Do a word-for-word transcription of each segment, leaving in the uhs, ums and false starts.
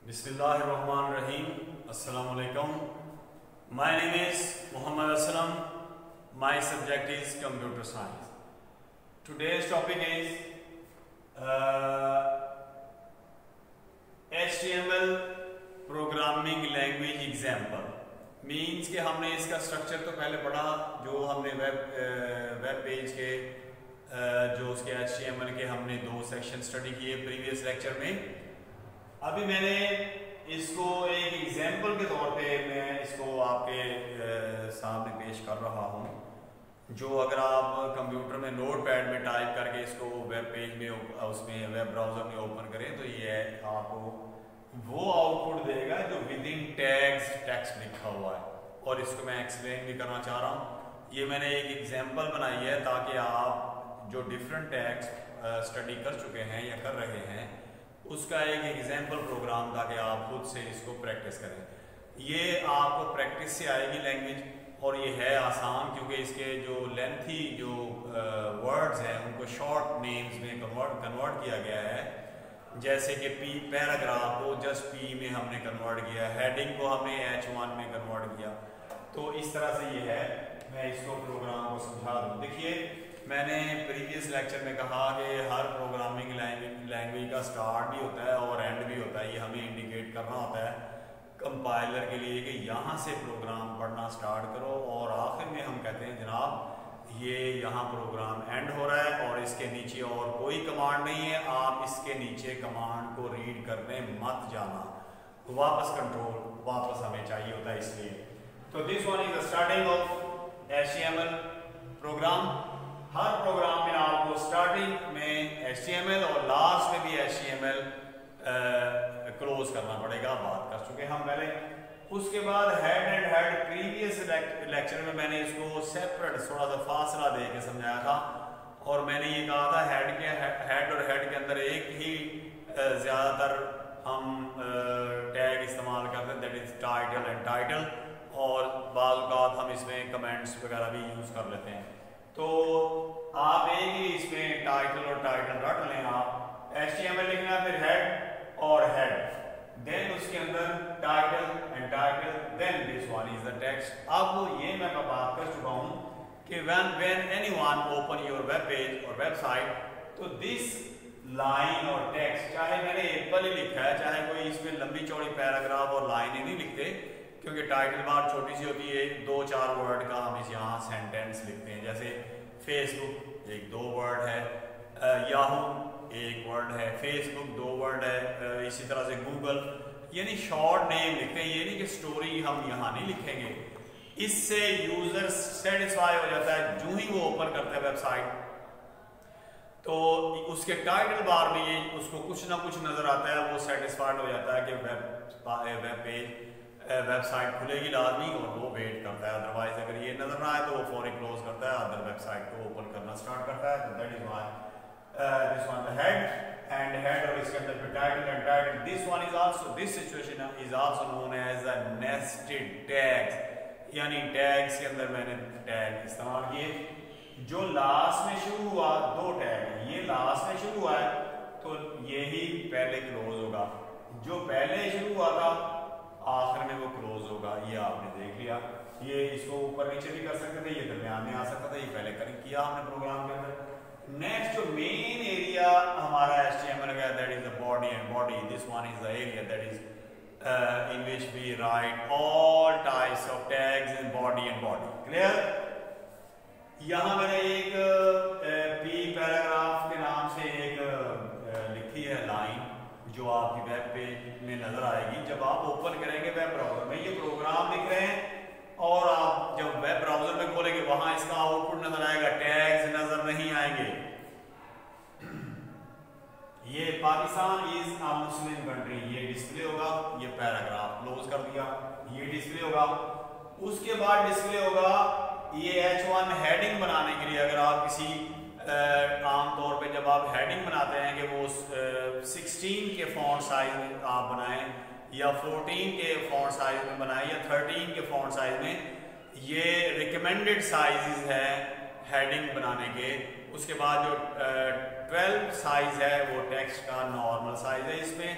Bismillahirrahmanirrahim. Assalamu alaikum. My name is Muhammad Aslam. My subject is computer science. Today's topic is uh, H T M L programming language example. Means कि हमने इसका structure तो पहले पढ़ा, जो हमने web web page के जो उसके एच टी एम एल के हमने दो सेक्शन स्टडी किए प्रीवियस लेक्चर में। अभी मैंने इसको एक एग्जांपल के तौर पे मैं इसको आपके सामने पेश कर रहा हूँ, जो अगर आप कंप्यूटर में नोट पैड में टाइप करके इसको वेब पेज में उसमें वेब ब्राउज़र में ओपन करें तो ये आपको वो आउटपुट देगा जो विद इन टैग्स टेक्स्ट लिखा हुआ है। और इसको मैं एक्सप्लेन भी करना चाह रहा हूँ। ये मैंने एक एग्जांपल बनाई है ताकि आप जो डिफरेंट टैग्स स्टडी कर चुके हैं या कर रहे हैं उसका एक एग्जांपल प्रोग्राम ताकि आप खुद से इसको प्रैक्टिस करें। ये आपको प्रैक्टिस से आएगी लैंग्वेज, और ये है आसान क्योंकि इसके जो लेंथी जो वर्ड्स हैं उनको शॉर्ट नेम्स में कन्वर्ट कन्वर्ट किया गया है। जैसे कि पी पैराग्राफ को जस्ट पी में हमने कन्वर्ट किया, हेडिंग को हमने एच वन में कन्वर्ट किया। तो इस तरह से ये है, मैं इसको प्रोग्राम को समझा दूँ। देखिए, मैंने प्रीवियस लेक्चर में कहा कि हर प्रोग्रामिंग लैंग्वेज का स्टार्ट भी होता है और एंड भी होता है। ये हमें इंडिकेट करना होता है कंपाइलर के लिए कि यहाँ से प्रोग्राम पढ़ना स्टार्ट करो, और आखिर में हम कहते हैं जनाब ये यहाँ प्रोग्राम एंड हो रहा है और इसके नीचे और कोई कमांड नहीं है, आप इसके नीचे कमांड को रीड करने मत जाना, वापस कंट्रोल वापस हमें चाहिए होता है इसलिए। तो this one is the starting of H T M L program. हर प्रोग्राम में आपको स्टार्टिंग में एच टी एम एल और लास्ट में भी H T M L close करना पड़ेगा, बात कर चुके हम पहले। उसके बाद head end head, previous lecture में मैंने इसको सेपरेट थोड़ा सा फासला दे के समझाया था, और मैंने ये कहा था हेड के हेड और हेड के अंदर एक ही ज़्यादातर हम टैग इस्तेमाल करते हैं, that is title end title, और बाज़ औक़ात हम इसमें कमेंट्स वगैरह भी यूज़ कर लेते हैं। तो आप एक ही इसमें टाइटल और टाइटल रट लें, आप एच टी एम एल लिखना, फिर हेड और हेड, देन उसके अंदर title end title, then this one is the text. अब ये मैं बात कर चुका हूँ कि when when anyone open your web page और वेबसाइट, तो दिस लाइन और टेक्स्ट, चाहे मैंने एप्पल ही लिखा है, चाहे कोई इसमें लंबी चौड़ी पैराग्राफ और लाइनें नहीं लिखते, क्योंकि टाइटल बार छोटी सी होती है, दो चार वर्ड का हम इस यहाँ सेंटेंस लिखते हैं। जैसे फेसबुक एक दो वर्ड है, याहू एक वर्ड है, फेसबुक दो वर्ड है, इसी तरह से गूगल, यानी शॉर्ट नेम लिखते हैं। ये नहीं कि स्टोरी हम यहाँ नहीं लिखेंगे। इससे यूजर सेटिस्फाई हो जाता है, जो ही वो ओपन करता है वेबसाइट तो उसके टाइटल बार में ये उसको कुछ ना कुछ नजर आता है, वो सेटिस्फाइड हो जाता है कि वेब वेब पेज वेबसाइट खुलेगी लाजमी, और वो वेट करता है। अदरवाइज अगर ये नजर ना आए तो वो फौरी क्लोज करता है, अदर वेबसाइट को ओपन करना स्टार्ट करता है। तो that is why this one the head end head, और इसके अंदर फिर title end title. This one is also, this situation is also known as a nested tags, यानी टैग्स के अंदर मैंने टैग इस्तेमाल किए। जो लास्ट में शुरू हुआ, दो टैग है, ये लास्ट में शुरू हुआ है तो यही पहले क्लोज होगा, जो पहले शुरू हुआ था आखिर में वो क्लोज होगा। ये आपने देख लिया। ये इसको ऊपर नीचे भी कर सकते थे, ये दरमियान में आ सकता था, ये पहले कर किया हमने प्रोग्राम के अंदर। नेक्स्ट जो मेन एरिया हमारा एच टी एम एल का, that is the body end body. This one is the area that is in which we write all types of tags in body end body. Clear? यहाँ मैंने एक P uh, paragraph के नाम से एक uh, लिखी है लाइन, जो आपकी वेब पेज में नजर आएगी जब आप ओपन करेंगे वेब ब्राउजर में। ये प्रोग्राम लिख रहे हैं और आप जब वेब ब्राउजर में खोलेंगे वहां इसका आउटपुट नजर आएगा, टैग्स नजर नहीं आएंगे। ये Pakistan is a Muslim country, ये डिस्प्ले होगा, ये पैराग्राफ क्लोज कर दिया, ये डिस्प्ले होगा। उसके बाद डिस्प्ले होगा ये एच वन हेडिंग बनाने के लिए। अगर आप किसी आमतौर पे जब आप हेडिंग बनाते हैं कि वो सिक्सटीन के फॉन्ट साइज में आप बनाएं, या फोर्टीन के फॉन्ट साइज में बनाएं, या थर्टीन के फॉन्ट साइज में, ये रिकमेंडेड साइजेस है हेडिंग बनाने के। उसके बाद जो ट्वेल्व साइज है वो टेक्स्ट का नॉर्मल साइज है। इसमें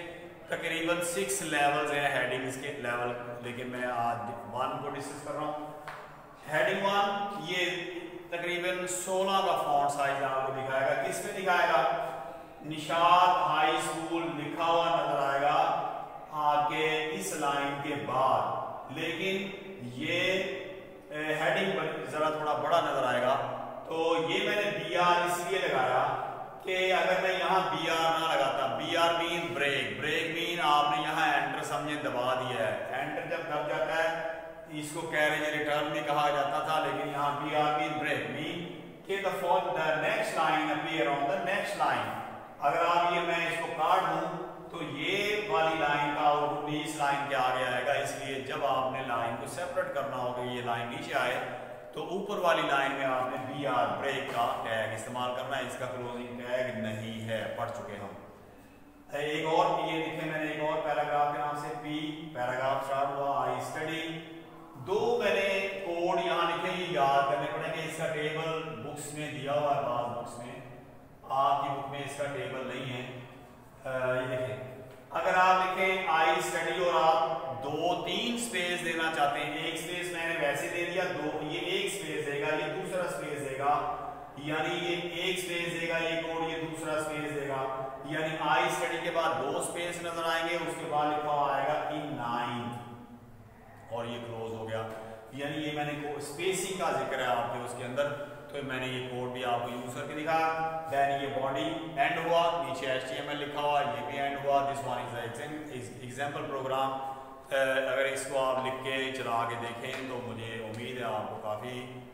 तकरीबन सिक्स लेवल्स हैं हेडिंग्स के लेवल, लेकिन मैं आज वन को डिस्कस कर रहा हूँ। हेडिंग वन ये तकरीबन सोलह का फॉन्ट साइज आपको दिखाएगा। किस पे दिखाएगा? निशात हाई स्कूल लिखा हुआ नजर आएगा आपके इस लाइन के बाद, लेकिन ये हेडिंग पर जरा थोड़ा बड़ा नजर आएगा। तो ये मैंने बी आर इसलिए लगाया कि अगर मैं यहाँ बी आर ना लगाता, B R mean break, break mean आपने यहाँ एंटर समझे दबा दिया है। एंटर जब दब जाता है इसको कैरेज रिटर्न भी कहा जाता था, लेकिन यहाँ B R mean break mean के the for the next line appear on the next line. अगर आप ये मैं इसको काट दूं तो ये वाली लाइन का आउटपुट इस लाइन के आगे आएगा, इसलिए जब आपने लाइन को सेपरेट करना होगा, ये लाइन नीचे आए तो ऊपर वाली लाइन में आपने बी आर ब्रेक का टैग इस्तेमाल करना है। इसका क्लोजिंग टैग नहीं है, पढ़ चुके हम। एक और ये लिखे मैंने, एक और पैराग्राफ के नाम से पी पैराग्राफ स्टार्ट हुआ आई स्टडी। दो मैंने कोड यहाँ लिखे, ये याद करने पड़ेंगे। इसका टेबल बुक्स में दिया हुआ है, बाद बुक्स में, आपकी बुक में इसका टेबल नहीं है। आ, ये देखें, अगर आप लिखें आई स्टडी और आप दो तीन स्पेस देना चाहते हैं, एक स्पेस मैंने वैसे दे दिया, दो ये एक स्पेस देगा, ये दूसरा स्पेस देगा, यानी ये एक स्पेस देगा ये कोड, ये दूसरा स्पेस देगा, यानी आई स्टडी के बाद दो स्पेस नजर आएंगे, उसके बाद लिखा हुआ आएगा इन नाइन और ये क्लोज हो गया। यानी ये मैंने स्पेसिंग का जिक्र है आपके उसके अंदर, तो मैंने ये कोड भी आपको यूज करके दिखाया। देन ये बॉडी एंड हुआ, नीचे एच टी एम एल लिखा हुआ, ये भी एंड हुआ। This one is example program. अगर इसको आप लिख के चला के देखें तो मुझे उम्मीद है आपको काफ़ी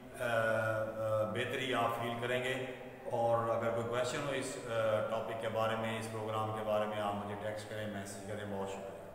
बेहतरी आप फील करेंगे। और अगर कोई क्वेश्चन हो इस टॉपिक के बारे में, इस प्रोग्राम के बारे में, आप मुझे टेक्स्ट करें, मैसेज करें। बहुत शुक्रिया।